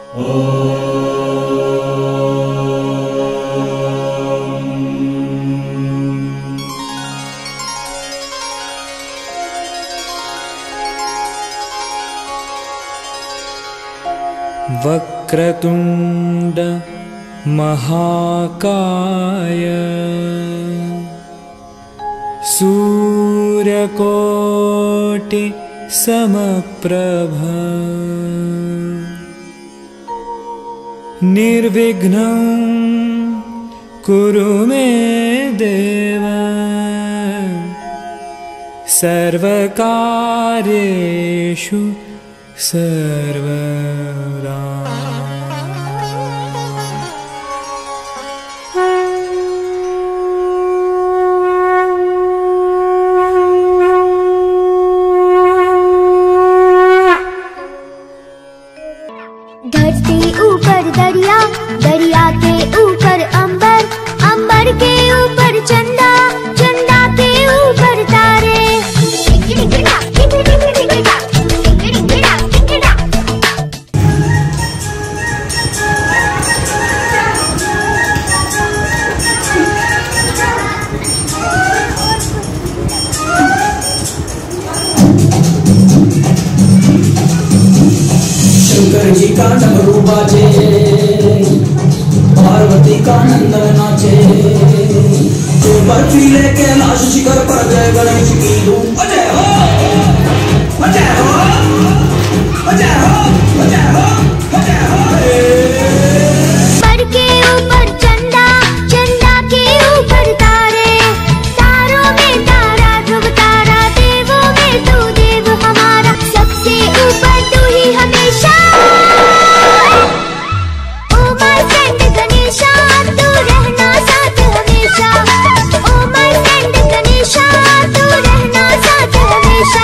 वक्रतुंड महाकाय सूर्यकोटि समप्रभ निर्विघ्नं कुरु मे देव सर्वकार्येषु सर्वदा। धरती ऊपर दरिया, दरिया के ऊपर अंबर, अंबर के ऊपर चंदा, चंदा के ऊपर तारे। शंकर जी का डमरू बाजे, पार्वती का नंदन नाचे, जो बर्फीले कैलाश शिखर पर जय गणेश की धूम। अजय हो, अजय हो, अजय हो, अजय हो, अजय हो। पर के ऊपर चंदा, चंदा के ऊपर तारे, तारों में तारा ध्रुव तारा, देवों में तू देव हमारा, सबसे ऊपर तू ही हमेशा। ओ माय फ्रेंड गणेशा, तू रहना साथ हमेशा। ओ माय फ्रेंड गणेशा, तू रहना साथ हमेशा।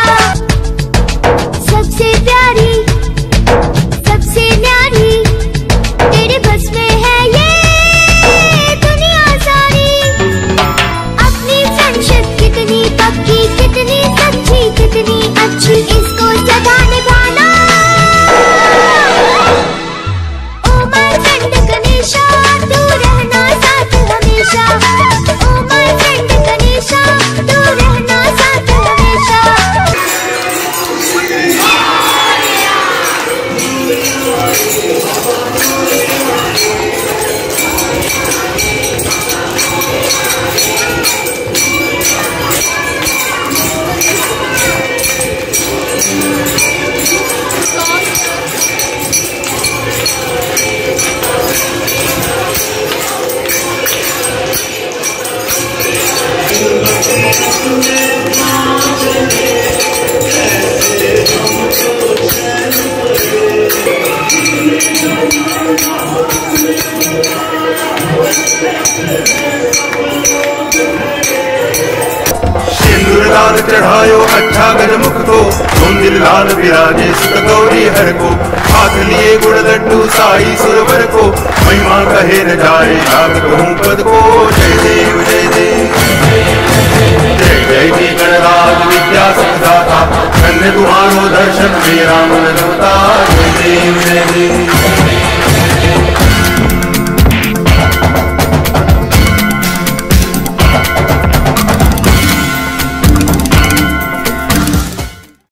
सबसे प्यारी, सबसे न्यारी, तेरे बस में है ये दुनिया सारी। अपनी फ्रेंडशिप कितनी पक्की, कितनी सच्ची, कितनी अच्छी, इसको सदा निभाना। ओ माय फ्रेंड गणेशा, तू रहना साथ हमेशा। ओ माय फ्रेंड गणेशा, तू रहना साथ हमेशा। लाल चढ़ायो अच्छा गजमुख को, धुंधिल लाल विराजे सुत गौरी हर को, हाथ लिए गुड़ लड्डू साई सुरवर को, महिमा कहे न जाए लागत हूँ पद को। जय देव जय देव, जय जय जी गणराज विद्या सुखदाता, धन्य तुम्हारो दर्शन मेरा मन रमता। जय देव जय देव।